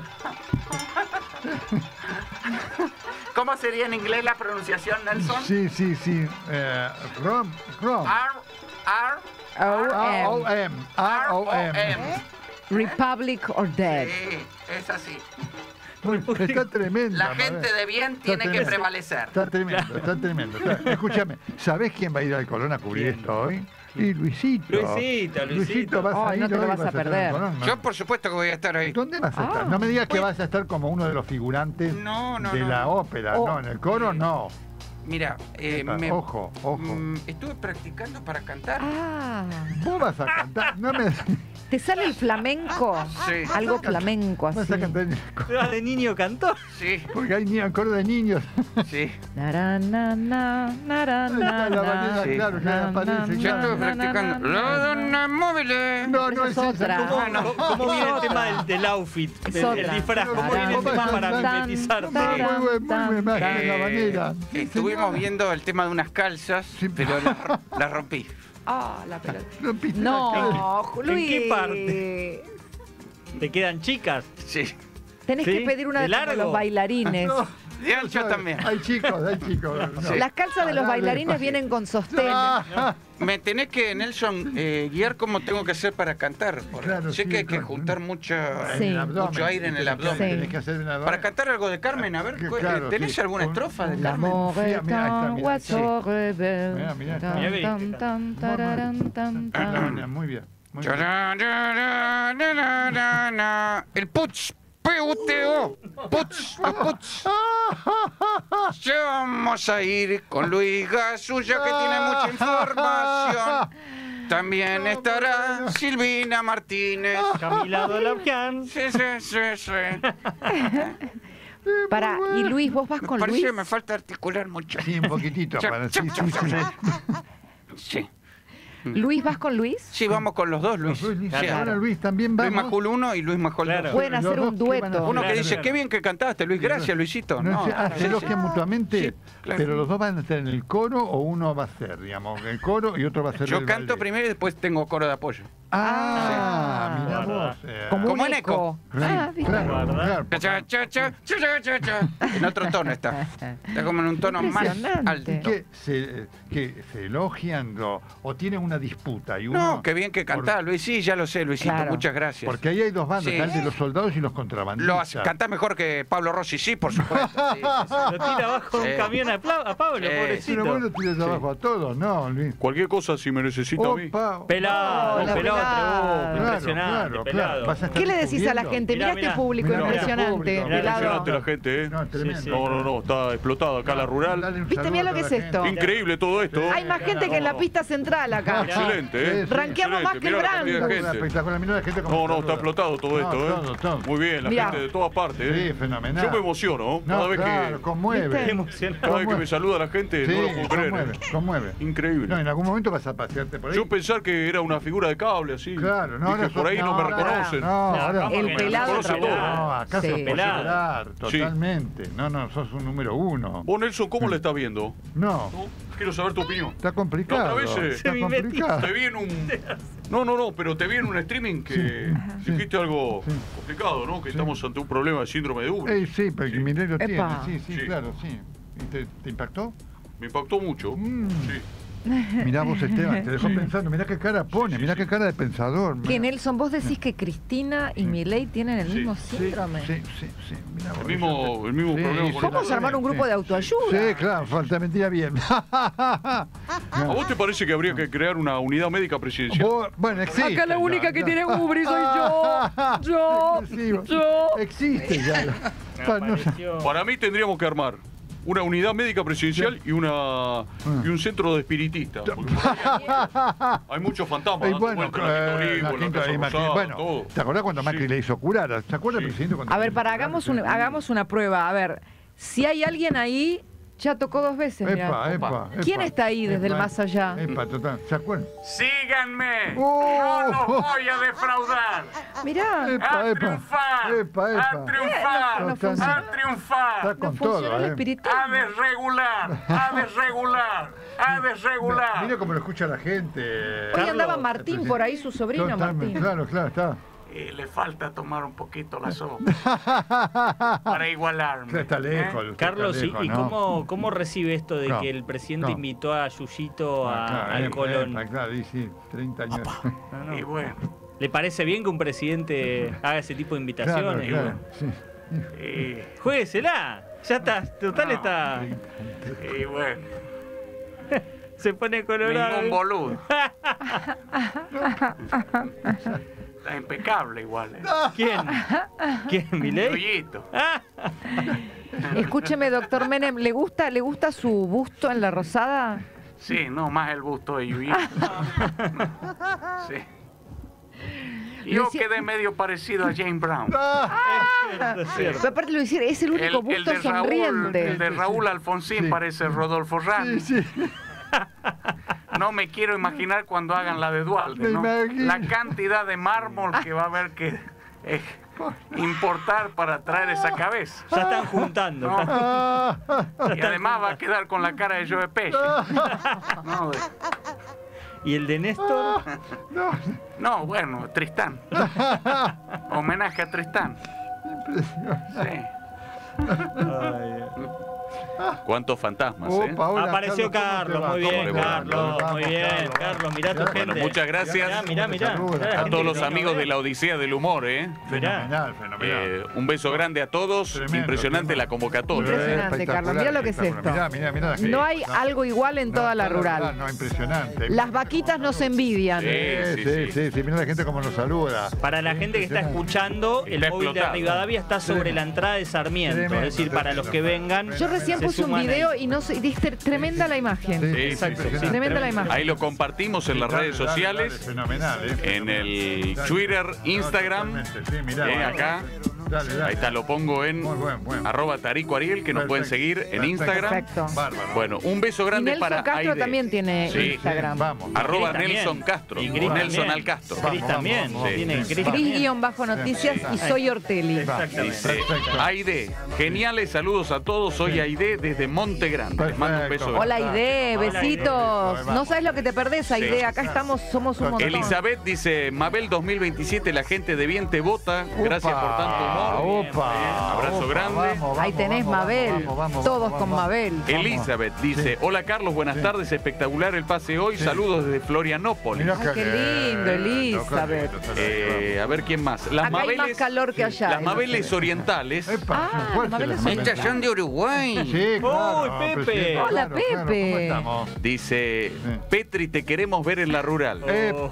¿Cómo sería en inglés la pronunciación, Nelson? Sí, sí, sí. Eh, Rom. Rom. R, R, R O O-M. M. R O M. R-O-M. Republic or Dead. Sí, es así. Está tremendo. La gente de bien tiene que tremendo. prevalecer. Está tremendo, está tremendo. Está- Escúchame, ¿sabés quién va a ir al Colón a cubrir ¿Quién? esto hoy? Y Luisito. Luisito, Luisito. vas a Ay, ir no te lo hoy, vas a estar en el perder. Colón, ¿no? Yo, por supuesto, que voy a estar ahí. ¿Dónde vas a estar? Ah. No me digas que Pues- vas a estar como uno de los figurantes No, no, de no, la no. ópera. Oh. No, en el coro no. Mira, eh, Epa, me- Ojo, ojo. mm, estuve practicando para cantar. Ah, Vos vas a cantar. No me... ¿te sale el flamenco? Sí. Algo flamenco así. Vas a cantar en el coro. Ah, de niño cantó. Sí, Porque hay ni coro de niños. sí. Nara, na, na, nara, Ahí na, está la na. manera, Sí. claro, que Na, aparece. na, Yo claro. estuve practicando. na, na, La na. donna móvil. No, no es Esa es otra. esa. ¿Cómo? Ah, ¿Cómo, cómo viene el tema del, del outfit? Es Del, otra. el disfraz. ¿Cómo Tarán, viene el tema tarán, para tarán, mimetizar? tarán. Muy buen, muy buena imagen Eh, la manera. Sí, Estuvimos señora. viendo el tema de unas calzas, Sí. pero las las rompí. Ah, la pelota. Rompiste la cara. No, ¿En Luis. qué parte? ¿Te quedan chicas? Sí. Tenés ¿Sí? que pedir una ¿De de como largo? los bailarines. No, De ancho también. Hay chicos, hay chicos. no. Las calzas de los Dale, bailarines dale. vienen con sostén. Ah, Me tenés que, Nelson, eh, guiar cómo tengo que hacer para cantar. Por- Claro, sé sí, que hay que claro. juntar mucha, Sí. en el abdomen. mucho aire en el Tenés que- abdomen. Tenés que hacer un abdomen. Para cantar algo de Carmen, a ver, Que- cu- claro, ¿tenés sí. alguna Un- estrofa de un- Carmen? L'amour Mira, est mira, ahí está, un mira. oiseau rebelle. Mira, mira, está. Mira, viste, Tan, tan, tararán, tan, Ah, la tan. manera, muy bien. Muy bien. Chararararararara. El Puch, P U T O, Puch, el Puch. Ya vamos a ir con Luis Gasulla, que tiene mucha información. También estará Silvina Martínez. Camila Dolavkian. Sí, sí, sí, sí. Para, y Luis, ¿vos vas con Parece Luis? que me falta articular mucho. Sí, un poquitito. Cha- Para, sí, cha- sí, sí. Sí. ¿Luis vas con Luis? Sí, vamos con los dos, Luis. Luis, Luis, Sí. ahora Luis también va. Luis Majul uno y Luis Majul Claro. dos. Pueden hacer un dueto. Uno que Claro, dice, claro. qué bien que cantaste, Luis. Gracias, Luisito. No, No, sé, ah, sí, se sí. elogian mutuamente, Sí, claro. pero los dos van a estar en el coro o uno va a ser, digamos, el coro y otro va a ser Yo el canto ballet. primero y después tengo coro de apoyo. Ah, Ah, mirá guarda. vos. eh, Como Como un en eco. eco. Ah, ¿viste? claro, claro. Cha, cha, cha, cha, cha, cha, cha. En otro tono está. Está como en un tono más Impresionante. alto. Que se, que se elogian o, o tienen una disputa. Y uno, No, qué bien que cantás, Luis. Sí, ya lo sé, Luisito. Claro. Muchas gracias. Porque ahí hay dos bandas, Sí. está el de los soldados y los Lo contrabandistas. hace- cantás mejor que Pablo Rossi, sí, por supuesto. Sí, sí, sí. Lo tira abajo de Sí. un camión a, Pla- a Pablo, Sí. pobrecito. Pero vos lo tiras abajo a todos, ¿no, Luis? Cualquier cosa si me necesita a mí. Opa. Pelado, Hola, pelado, pelado. Trebuco, Claro, impresionante, claro, pelado. claro. Vas a estar ¿Qué le decís a la descubriendo. gente? Mirá, Mirá, este mirá. público Mirá, impresionante, público. Mirá, pelado. Impresionante la gente, ¿eh? No, tremendo. Sí, sí. No, no, no, está explotada acá la rural. Dale un ¿Viste? saludo Mirá lo a que toda es la esto. gente. Increíble todo esto. Hay más gente que en la pista central acá. Mirá. Excelente, ¿eh? Sí, sí. Ranqueamos más que el Mirá la cantidad de Branco. gente. Espectacular, mirá la gente como No, no, saluda. está explotado todo No, esto, todo, ¿eh? todo. Muy bien, la Mirá. gente de todas partes, ¿eh? Sí, fenomenal. Yo me emociono, No, cada vez claro, que conmueve. Qué emoción. cada vez que conmueve. me saluda la gente, Sí, no lo puedo creer. conmueve, ¿eh? conmueve. Increíble. No, en algún momento vas a pasearte por ahí. Yo pensar que era una figura de cable así. Claro, no, Dije, ahora por ahí sos- no, me no, reconocen. No, No, ahora vamos, El que pelado nos conoce conocen todo. todos. No, acá Sí. sos Pelado. popular, Sí. totalmente. No, no, sos un número uno. Vos, Nelson, ¿cómo la estás viendo? No, ¿No? Quiero saber tu opinión. está complicado. La otra vez, eh, Está Se mimetizó. complicado. Te vi en un... No, no, no, pero te vi en un streaming que Sí. dijiste algo Sí. complicado, ¿no? Que Sí. estamos ante un problema de síndrome de Uber. Eh, sí, pero Sí. que Mireille lo tiene. Epa. Sí, sí, Sí. claro, sí. ¿Y te, te impactó? Me impactó mucho. Mm. Sí. Mirá vos, Esteban, te dejó pensando. Mirá qué cara pone, mirá qué cara de pensador. Que Nelson, vos decís que Cristina y Milei tienen el Sí. mismo Sí, síndrome. sí, sí, sí. Mirá vos, El mismo, el mismo Sí, problema sí, con Vamos la- a armar un grupo sí. de autoayuda. Sí, claro, falta mentira bien. ¿A vos te parece que habría que crear una unidad médica presidencial? Vos- bueno, existe. Acá la única ya, que ya. tiene ubri soy yo. Yo. Sí, Yo. Existe ya. Me Pa- no sé. apareció. Para mí tendríamos que armar una unidad médica presidencial y una y un centro de espiritistas. porque por ahí hay muchos fantasmas. Y dando bueno, vueltas en la Quinta eh, Olivo, la en la Quinta Casa de Macri- Rosada, bueno, todo. ¿te acordás cuando Macri Sí. le hizo curar? ¿Se acuerda, Sí. presidente? cuando A ver, le para, hizo curar? hagamos, un- hagamos una prueba. A ver, si hay alguien ahí, ya tocó dos veces. mirá. Epa, epa, ¿Quién epa, está ahí desde el epa, más allá? Epa, total. ¿Se acuerdan? ¡Síganme! Oh. ¡No los voy a defraudar! Mirá. Epa, ¡A epa. triunfar! Epa, epa. ¡A triunfar! No, no Total. funciona. ¡A Está triunfar! No con funcionó todo, el ¿eh? espiritismo. ¡A desregular! ¡A desregular! ¡A desregular! Mira cómo lo escucha la gente. Hoy Carlos, andaba Martín por ahí, su sobrino Totalmente, Martín. claro, claro, está. Eh, le falta tomar un poquito la sopa para igualarme. Usted está lejos. ¿eh? usted Carlos, está ¿y, lejos, y ¿no? cómo, cómo recibe esto de No, que el presidente no. invitó a Yuyito a- Ah, claro, al epa, Colón? epa, claro, y sí, treinta años. No, no. Y bueno, ¿Le parece bien que un presidente haga ese tipo de Claro, invitaciones? claro, sí. eh, Juéguesela. Ya está, total No. está. y bueno, Se pone colorado. ningún boludo. Está impecable igual, ¿eh? ¿Quién? ¿Quién? ¿Milei? Yuyito. Escúcheme, doctor Menem, ¿le gusta, ¿le gusta su busto en la Rosada? Sí, no, más el busto de Yuyito. Sí. Yo Decía- quedé medio parecido a James Brown. Es cierto. Pero aparte lo decir, es el único El, el busto de Raúl, sonriente. el de Raúl Alfonsín Sí. parece Rodolfo Rani. Sí, sí. No me quiero imaginar cuando hagan la de Dualde, Me ¿no? imagino. La cantidad de mármol que va a haber que eh, importar para traer esa cabeza. Ya están juntando. No. están- Ah, Y además va a quedar con la cara de Joe Pesci. No, de- ¿Y el de Néstor? no, no, bueno, Tristán. Homenaje a Tristán. Sí. Ay, ¿Cuántos fantasmas, Opa, hola, Apareció ¿cómo te Carlos, va? muy ¿Cómo bien, te va? Carlos, Vamos, muy bien, Carlos, Carlos, mirá tu Bueno, gente. muchas gracias. Mirá, mirá, mirá. Saludos. Mirá la A gente todos que los no amigos ve. de la Odisea del Humor, ¿eh? Mirá. Fenomenal, fenomenal. Eh, un beso grande a todos. Tremendo, Impresionante tremendo. la convocatoria. Impresionante, Espectacular, Carlos. Mirá lo que es espectacular. esto. Mirá, mirá, mirá la gente. No hay algo igual en toda la rural. No, impresionante. Las vaquitas no se envidian. Sí. Sí, sí, sí, sí, mirá la gente como nos saluda. Para la gente que está escuchando, el Está móvil de explotado. Rivadavia está sobre la entrada de Sarmiento. Tremendo, Es decir, para tremendo. los que vengan. Yo recién se puse un suman video ahí. y no sé, diste tremenda la imagen. Sí, Sí, Exacto, impresionante. sí. Tremenda la imagen. Ahí lo compartimos en las Dale, redes dale, sociales, dale, fenomenal, ¿eh? en el Dale. Twitter, No, Instagram, totalmente, sí, mirá, eh, bueno. acá. Dale, dale. Ahí está, lo pongo en Muy buen, buen. arroba Tarico Ariel, que nos Perfecto. pueden seguir en Perfecto. Instagram. Perfecto. Bárbaro. Bueno, un beso Y grande Nelson para Castro Aide. también tiene Sí. Instagram. Vamos. Arroba Cris también. Nelson Castro. Y o Cris Nelson también. Alcastro. Cris Vamos, también. vamos, vamos. Tiene Sí. Cris también. Cris bajo noticias y soy Ortelli. Exactamente. Dice, Perfecto. Aide, geniales saludos a todos. Soy Aide desde Monte Grande. Les mando un beso Perfecto. grande. Hola Aide, Hola, besitos. Aide. No sabes lo que te perdés, Aide. Acá estamos, somos un montón. Elizabeth dice, Mabel dos mil veintisiete, la gente de bien te vota. Gracias por tanto humor. Opa, Abrazo opa, grande. vamos, vamos, Ahí tenés vamos, Mabel. vamos, vamos, Todos vamos, con vamos. Mabel. Elizabeth dice, hola Carlos, buenas Sí. tardes, espectacular el pase hoy. Sí. Saludos desde Florianópolis. Mirá Ay, qué lindo, Elizabeth. Eh, a ver quién más. Las Acá hay Mabeles, más calor que allá. las Mabeles orientales. Epa, Ah, fuerte Mabel las es Mabeles. Estas son de Uruguay. Sí, claro. Uy, Pepe. presidente, Hola, claro, claro, Pepe. ¿cómo estamos? Dice, Sí. Petri, te queremos ver en la rural.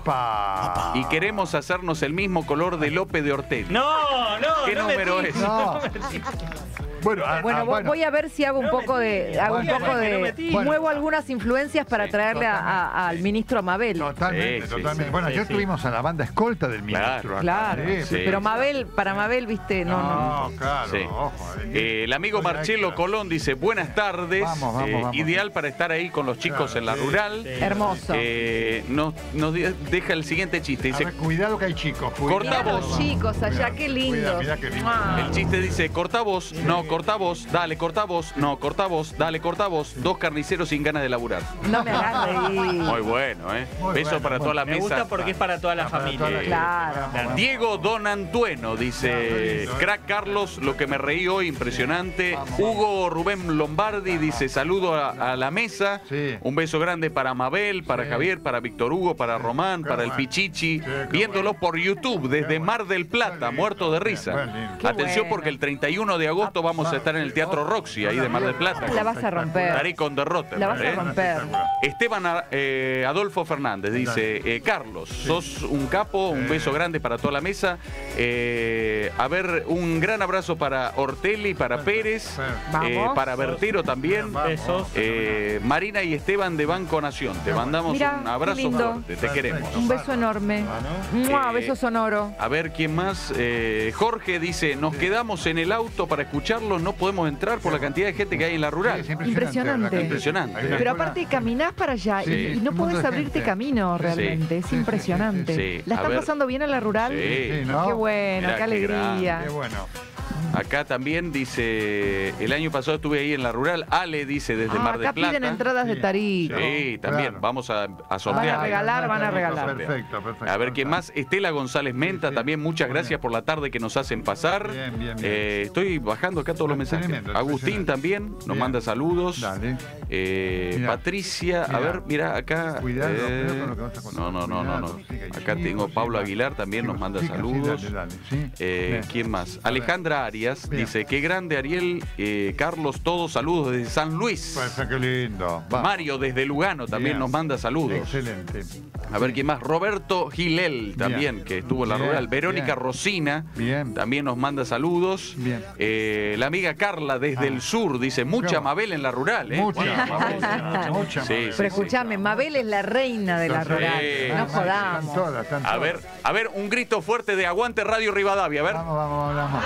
Epa. Y queremos hacernos el mismo color de Lope de Ortelli. No, no. ¿Qué no me número digas. es? No. Bueno, ah, Bueno, ah, vo- voy a ver si hago un No poco de, metí. hago un Bueno, poco no de, metí. muevo algunas influencias para Sí, traerle a- a- al ministro Amabel. Totalmente, Sí, sí, totalmente. sí. Bueno, Sí, ayer sí. tuvimos a la banda escolta del ministro. Claro, acá. Claro, Sí, sí. pero Mabel, para Mabel, viste, no, no. No, claro, Sí. ojo. Eh, el amigo Oye, Marcelo extra. Colón dice, buenas tardes. Vamos, vamos, Eh, vamos. Ideal para estar ahí con los chicos Claro, en la sí. rural. Sí. Hermoso. Eh, nos, nos di- deja el siguiente chiste. A Dice, ver, cuidado que hay chicos. Corta Mira vos. los chicos allá, Cuidado, qué lindos. Cuidado, mirá qué lindo. Ah. el chiste dice, corta vos, no, corta vos, dale, corta vos, no, corta vos, dale, corta vos. Dos carniceros sin ganas de laburar. No me hagas reír. Muy bueno, ¿eh? Muy Beso bueno, para muy toda la Me mesa. gusta porque es para toda la Para familia. toda la- Claro. Vamos, vamos. Diego Don Antueno dice, lindo, ¿eh? crack Carlos, lo que me reí hoy, impresionante. Vamos. Hugo Rubén Lombardi dice, saludo a, a la mesa. Sí. Un beso grande para Mabel, para Sí. Javier, para Víctor Hugo, para Sí. Román, Qué para el bueno. Pichichi, Sí, qué viéndolo bueno. por YouTube desde Qué bueno. Mar del Qué Plata, lindo, muerto de bien, risa. bien lindo. Qué Atención bueno. porque el treinta y uno de agosto vamos a estar en el Teatro Roxy, ahí de Mar del Plata. La vas a romper. Estaré con derrota. La vas a ¿eh? romper. Esteban eh, Adolfo Fernández dice, eh, Carlos, sos un capo, un Sí. beso grande para toda la mesa. Eh, a ver, un gran abrazo para Ortelli, para Pérez, Vamos. eh, para Bertero también. Vamos. Besos. Eh, Marina y Esteban de Banco Nación, te mandamos Mirá, un qué abrazo lindo. fuerte, te Perfecto. queremos. Un beso enorme. Mua, Eh, beso sonoro. A ver, ¿quién más? Eh, Jorge dice, nos quedamos en el auto para escucharlo, no podemos entrar por la cantidad de gente que hay en la rural. Sí, es Impresionante. la calle. Impresionante. Hay una Pero cola- aparte caminás para allá Sí, y, y no un podés montón de abrirte gente. camino Sí, realmente. Es sí, sí, impresionante. sí, sí. ¿La A están ver. pasando bien a la rural? Sí. Sí, ¿no? Qué bueno, Mirá qué qué alegría. Qué bueno. Acá también dice, el año pasado estuve ahí en la rural, Ale dice desde Ah, Mar del acá Plata. piden entradas de Sí. Tarito. Sí, también, Claro. vamos a, a Van a sortear. regalar, van a regalar. Perfecto, perfecto. A ver quién más. Estela González Menta, Sí, sí. también muchas Muy gracias bien. por la tarde que nos hacen pasar. Bien, bien, bien. Eh, estoy bajando acá todos los mensajes. Tremendo, Agustín impresionante. también nos Bien. manda saludos. Dale. Eh, Mirá, Patricia, a mirá. ver, mira acá. Cuidado, eh, cuidado con lo que vas a contar. no, no, no, no, no. Cuidado, siga, Acá chicos, tengo sí, Pablo dale. Aguilar, también nos Chicos, manda chicas, sí, saludos. dale, dale, sí. Eh, Bien. ¿Quién más? A ver. Alejandra Arias Bien. dice, qué grande Ariel, eh, Carlos, todos saludos desde San Luis. Pues, qué lindo. Va. Mario desde Lugano también Bien. nos manda saludos. Excelente. A ver quién más. Roberto Gilel también, Bien. que estuvo en la Bien, rural. Verónica bien. Rosina Bien. también nos manda saludos. Bien. Eh, la amiga Carla desde Ah. el sur dice, mucha Claro. Mabel en la rural. ¿eh? Mucha, Bueno, Mabel, mucha Sí, Mabel. sí, Pero escúchame, Mabel es la reina de la Sí. rural. No Están jodamos. todas, están A todas. ver, a ver, un grito fuerte de aguante Radio Rivadavia, a ver. Vamos, vamos, vamos.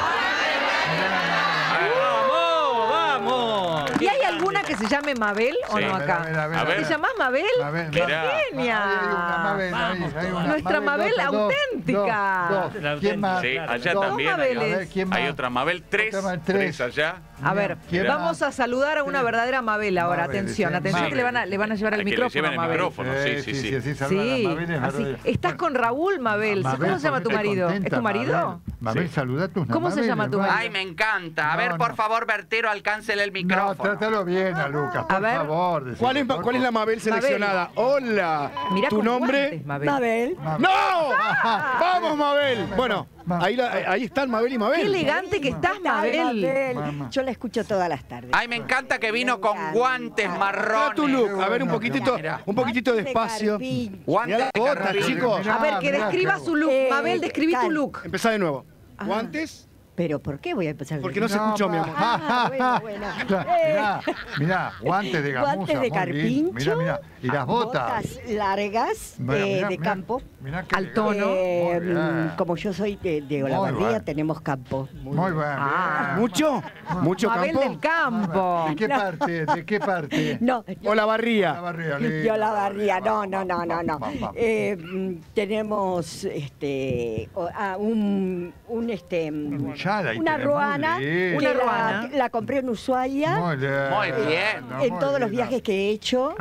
¡Vamos! ¡Vamos! ¿Y hay alguna que se llame Mabel o Sí. no A ver, acá? a ver, a ver, A ver. ¿Te llamás Mabel? Mabel, ¡Qué Mirá. genia! Ahí hay una Mabel, ahí, hay una Nuestra Mabel dos, dos, auténtica. dos, dos. La ¿Quién más? Sí, Claro. allá Dos también. hay- Mabeles. A ver, ¿quién más? Hay otra Mabel, tres, Otra Mabel, tres tres. allá. A ver, ¿Quién vamos más? a saludar a una Sí. verdadera Mabel ahora. Mabel, atención, sí, atención que Mabel. le van a, le van a llevar el Hay que le micrófono lleven a el Mabel. micrófono, sí, sí, sí. así saludan a Sí, Mabel, es así. verdad. Estás con Raúl Mabel. Mabel, ¿Cómo se llama tu ponete marido? contenta, ¿Es tu marido? Mabel, Mabel, Sí. saluda a tus ¿Cómo se Mabel, llama tu Mabel. marido? Ay, me encanta. A No, ver, por no. favor, Bertero, alcáncele el No, micrófono. trátalo bien a Lucas, por A ver. favor. decile, ¿Cuál es, por ¿Cuál es la favor. Mabel seleccionada? Hola. Mirá ¿Tu con nombre? guantes, Mabel. Mabel. Mabel. ¡No! ¡Vamos, Mabel! Bueno, Vamos. ahí, la- ahí están Mabel y Qué Mabel. elegante que estás, Ay, Mabel. Mamá. Yo la escucho todas las tardes. Ay, me encanta que vino Me con encanta. guantes Mira marrones. tu look. A ver, un poquitito, Mira. un poquitito Guantes de despacio. carpín. Guantes Mirá la de bota, carpín. chicos. Mirá, A ver, que mirá, describa qué su look. Eh, Mabel, describí tu cal. look. Empezá de nuevo. Guantes, ¿Pero por qué voy a empezar? Porque no se escuchó, mi amor. Ah, bueno, bueno. Claro, mirá, mirá, guantes de gamuza. Guantes de muy carpincho. lindo. Mirá, mirá. Y las botas. Botas largas Mirá, eh, mirá, de mirá, campo. mirá qué Al tono. Eh, Muy bien. como yo soy de, de Muy Olavarría, bien. tenemos campo. Muy bien. Ah. bien. ¿Mucho? ¿Mucho Mabel campo? del campo. ¿De qué parte? ¿De qué parte? No, O la barría. La barriga, yo lindo. Olavarría, no, no, no, no, no. Pam, pam. Eh, mm, tenemos este, o- ah, un, un este, mm, Ya, ahí una tenés, ruana, muy que lindo. Una la- ruana. La, compré en Ushuaia. Muy bien. Muy bien. Muy En todos los bien. viajes que he hecho.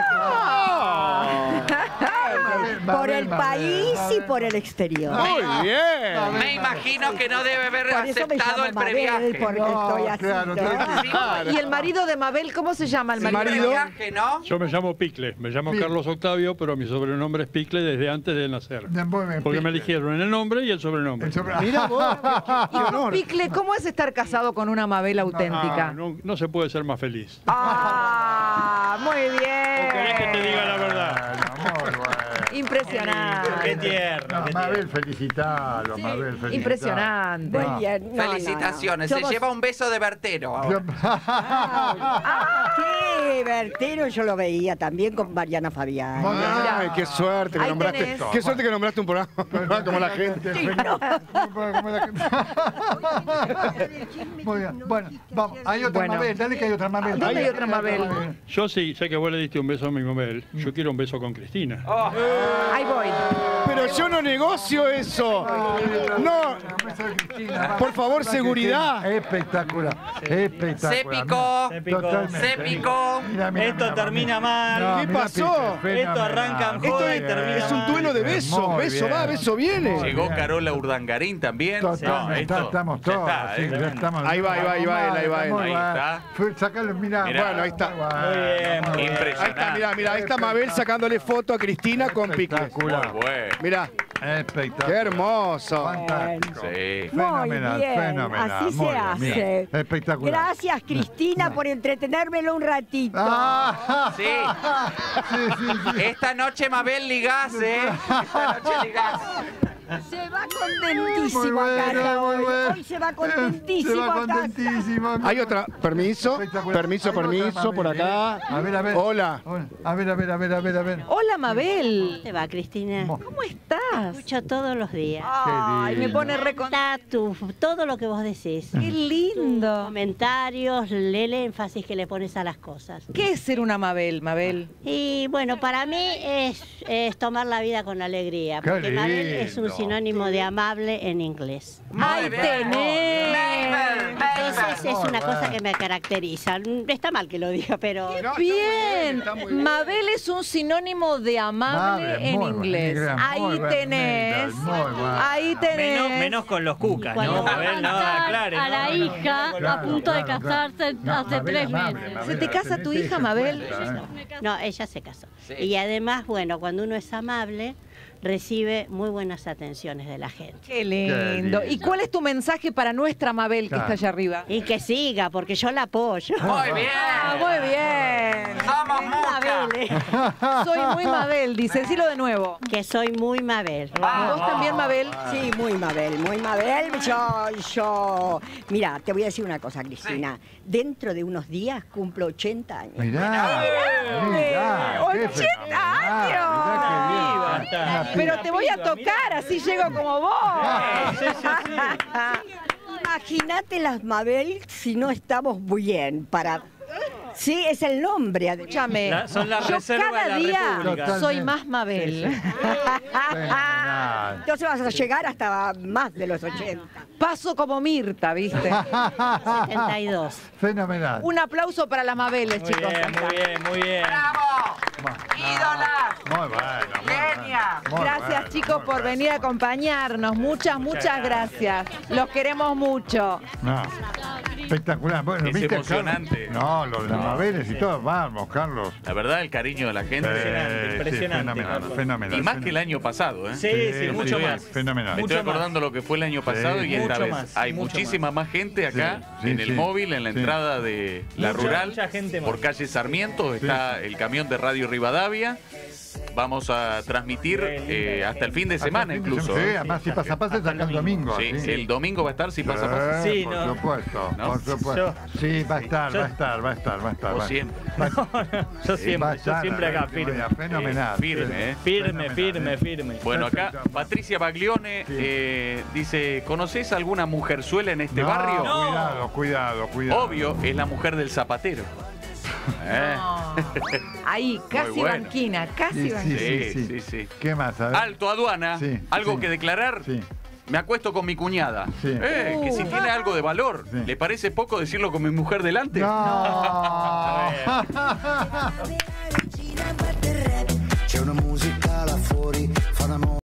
Ah. Por Mabel, el Mabel, país y Mabel. por el exterior. Muy bien. Me imagino que no debe haber Por eso me aceptado llamo el Mabel, previaje. porque No, estoy así. claro, ¿no? tranquilo. ¿Y el marido de Mabel, cómo se llama el El marido? marido. Previaje, ¿no? Yo me llamo Picle, me llamo Bien. Carlos Octavio, pero mi sobrenombre es Picle desde antes de nacer. Muy bien, Porque me Picle. eligieron el nombre y el sobrenombre. El sobre- Mira vos, qué, qué honor. Picle, ¿cómo es estar casado con una Mabel Ah, auténtica? no, no se puede ser más feliz. Ah, muy ¿O querés que te bien. diga la verdad? Bueno, muy bueno. Impresionante. Qué tierno. No, qué Mabel, tierno. felicitalo, Mabel, felicitalo. Impresionante. Muy No. bien. No, no, no. Felicitaciones. Somos- Se lleva un beso de Bertero ahora. Ah, sí, Bertero yo lo veía también con Mariana Fabián. Muy bien. Ay, qué suerte que Ahí nombraste. tenés. Qué suerte que nombraste un programa como la gente. Muy bien. Bueno, vamos. Hay otra Bueno. Mabel. Dale que hay otra Mabel. ¿Dónde Dale. hay otra Mabel? Yo sí, sé que vos le diste un beso a mi Mabel. Yo quiero un beso con Cristina. Ahí voy. Pero yo no negocio eso. No. Por favor, seguridad. Espectacular. Espectacular. Se picó. Se picó. Totalmente. Se picó. Mira, mira, Esto mira, termina mira. mal. No, ¿Qué mira, pasó? Pique, Esto arranca en fenomenal. Esto joda y es, termina es un mal. duelo de besos. Muy Beso bien. va, beso viene. Llegó Carola Urdangarín también. Total, No, está- esto estamos ya todos. está, sí, ¿eh? ya estamos. Ahí va, ahí va, ahí va él, ahí va él. Muy Ahí bien. está. Fue- Sacalo, mirá. Mirá. Bueno, ahí está. Muy bien, muy bien. Ahí está, Impresionante. mirá, mirá, ahí está Mabel sacándole foto a Cristina con Picle. Espectacular. Muy bueno. Mirá, Espectacular. qué hermoso. Fantástico. Sí. Muy Fenomenal, bien, fenomenal. así Muy se bien, hace. mira, espectacular. Gracias, Cristina, por entretenérmelo un ratito. Ah, Sí. sí, sí, sí. Esta noche Mabel ligás, ¿eh? Esta noche ligás. Se va contentísimo Muy bueno, acá muy hoy. bueno. Hoy se va contentísimo Se va acá. contentísimo. Hay otra. Permiso, Espectacular. permiso, Hay otra permiso, Mabel, por acá. ¿eh? A ver, a ver. Hola. Hola. A ver, a ver, a ver, a ver, a ver. Hola, Mabel. ¿Cómo te va, Cristina? Mo- ¿Cómo estás? Escucho todos los días. Ay, me lindo. pone recon... Está tu, todo lo que vos decís. Qué lindo. Comentarios, el énfasis que le pones a las cosas. ¿Qué es ser una Mabel, Mabel? Y bueno, para mí es, es tomar la vida con alegría. Qué Porque Mabel es un lindo. sinónimo de amable en inglés. ¡Ahí tenés! Entonces es una cosa que me caracteriza. Está mal que lo diga, pero... No, Bien, está muy bien. Mabel es un sinónimo de amable Amable, en muy buen inglés. inglés, Ahí muy buen tenés. inglés, muy bueno. Ahí tenés. Menos, menos con los cucas, Cuando ¿no? va Mabel, no, aclare. a la no, no, hija no, no, Claro, a punto de claro, casarse claro. No, hace Mabel, tres amable, meses. Mabel, ¿Se te casa tenés tu que hija, ser Mabel? fuerte, ¿eh? No, ella se casó. Y además, bueno, cuando uno es amable, recibe muy buenas atenciones de la gente. Qué lindo. Qué lindo. ¿Y cuál es tu mensaje para nuestra Mabel que Claro. está allá arriba? Y que siga, porque yo la apoyo. Muy bien. Ah, muy bien. Somos muchas. Mabel, ¿eh? Soy muy Mabel, dice. Decilo de nuevo. Que soy muy Mabel. ¿Y vos también, Mabel? Sí, muy Mabel, muy Mabel. Yo, yo. Mira, te voy a decir una cosa, Cristina. Dentro de unos días cumplo ochenta años. Mirá, mirá, qué ochenta fenomenal, mirá qué bien. Basta. Una Pero te voy a tocar, así llego como vos. Sí, sí, sí. Imagínate las Mabel si no estamos bien para. Sí, es el nombre. además. Escúchame, La- son las yo reservas de cada la día República. soy Totalmente. más Mabel. Fenomenal. Entonces vas a llegar hasta más de los ochenta. Paso como Mirta, ¿viste? setenta y dos. Fenomenal. Un aplauso para las Mabeles, Muy chicos. bien, muy bien, muy bien. ¡Ídola! Muy bueno. muy Genia. bueno, muy Gracias, bueno, chicos, muy por bueno. venir a acompañarnos. Muchas, muchas gracias. Los queremos mucho. No. Espectacular. Bueno, Es ¿viste, emocionante. Carlos? No, lo de las No, Mabeles y sí. todo. Vamos, Carlos. La verdad, el cariño de la gente. Impresionante, sí, impresionante, fenomenal, Carlos. fenomenal. Y más que el año pasado, ¿eh? Sí, sí, Sí, mucho sí, más. fenomenal. Me Mucho estoy más. acordando lo que fue el año pasado Sí. y esta Mucho vez más, hay mucho muchísima más, gente acá Sí, en sí, el sí. móvil, en la Sí. entrada de la Mucha, rural, mucha gente más. por calle Sarmiento, está el camión de Radio Rivadavia. vamos a transmitir eh, hasta el fin de semana Hasta el fin de incluso. semana, sí, ¿eh? además si pasa pasa saca el domingo. Sí, sí. el domingo va a estar si pasa pasa. Eh, Sí, por no. supuesto, ¿No? por supuesto. Sí, va a estar, va a estar, va a estar, va a estar. O va a- siempre. va a- Yo va a siempre, yo estar, siempre a acá, ver, firme. vaya, Fenomenal. Firme, ¿eh? Firme, Fenomenal, firme, ¿eh? firme. Bueno, acá Perfecto. Patricia Baglione Sí. eh, dice, ¿conoces alguna mujerzuela en este No, barrio? Cuidado, cuidado, cuidado. Obvio, es la mujer del zapatero. ¿Eh? No. Ahí, casi bueno. banquina, casi Sí, banquina. Sí, sí, sí, sí. ¿Qué más? A ver. Alto aduana, Sí, ¿algo sí. que declarar? Sí. Me acuesto con mi cuñada. Sí. Eh, que si tiene algo de valor. Sí. ¿Le parece poco decirlo con mi mujer delante? No. C'è una musica là fuori, fa una